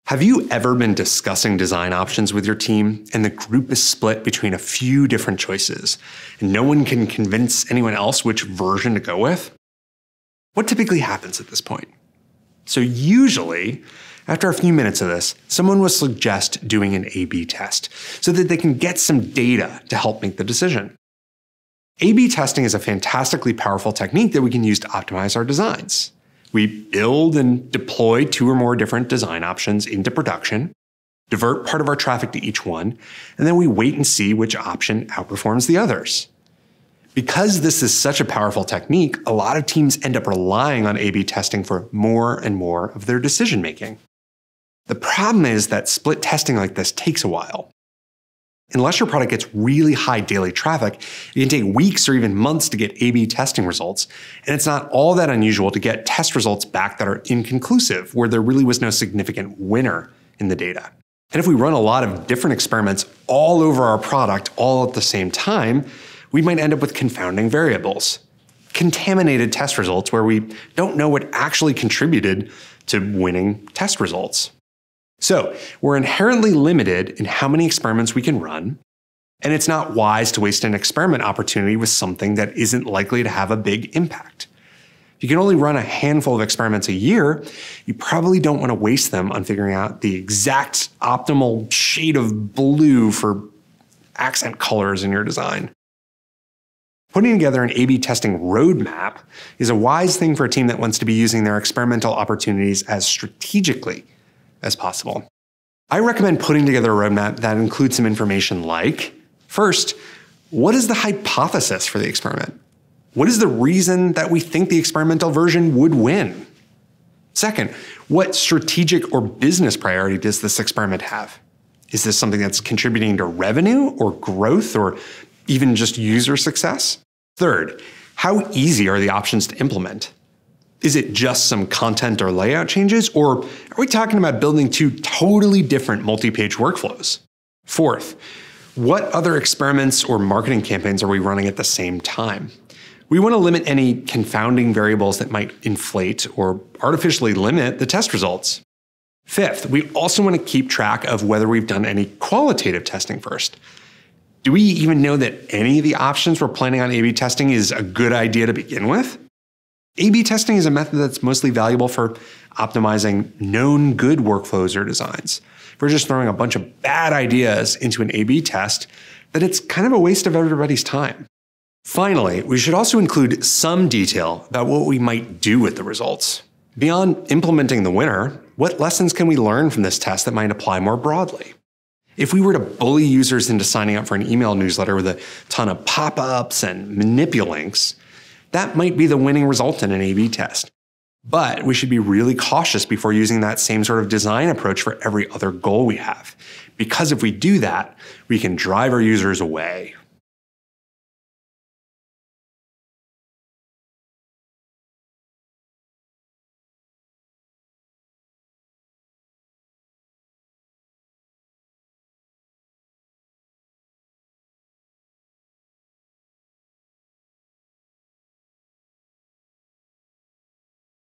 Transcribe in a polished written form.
Have you ever been discussing design options with your team and the group is split between a few different choices and no one can convince anyone else which version to go with? What typically happens at this point? So usually, after a few minutes of this, someone will suggest doing an A/B test so that they can get some data to help make the decision. A/B testing is a fantastically powerful technique that we can use to optimize our designs. We build and deploy 2 or more different design options into production, divert part of our traffic to each one, and then we wait and see which option outperforms the others. Because this is such a powerful technique, a lot of teams end up relying on A/B testing for more and more of their decision making. The problem is that split testing like this takes a while. Unless your product gets really high daily traffic, it can take weeks or even months to get A/B testing results, and it's not all that unusual to get test results back that are inconclusive, where there really was no significant winner in the data. And if we run a lot of different experiments all over our product all at the same time, we might end up with confounding variables. Contaminated test results where we don't know what actually contributed to winning test results. So we're inherently limited in how many experiments we can run, and it's not wise to waste an experiment opportunity with something that isn't likely to have a big impact. If you can only run a handful of experiments a year, you probably don't want to waste them on figuring out the exact optimal shade of blue for accent colors in your design. Putting together an A/B testing roadmap is a wise thing for a team that wants to be using their experimental opportunities as strategically as possible. I recommend putting together a roadmap that includes some information like, first, what is the hypothesis for the experiment? What is the reason that we think the experimental version would win? Second, what strategic or business priority does this experiment have? Is this something that's contributing to revenue or growth or even just user success? Third, how easy are the options to implement? Is it just some content or layout changes, or are we talking about building 2 totally different multi-page workflows? Fourth, what other experiments or marketing campaigns are we running at the same time? We want to limit any confounding variables that might inflate or artificially limit the test results. Fifth, we also want to keep track of whether we've done any qualitative testing first. Do we even know that any of the options we're planning on A/B testing is a good idea to begin with? A/B testing is a method that's mostly valuable for optimizing known good workflows or designs. If we're just throwing a bunch of bad ideas into an A/B test, then it's kind of a waste of everybody's time. Finally, we should also include some detail about what we might do with the results. Beyond implementing the winner, what lessons can we learn from this test that might apply more broadly? If we were to bully users into signing up for an email newsletter with a ton of pop-ups and manipulinks, that might be the winning result in an A/B test. But we should be really cautious before using that same sort of design approach for every other goal we have. Because if we do that, we can drive our users away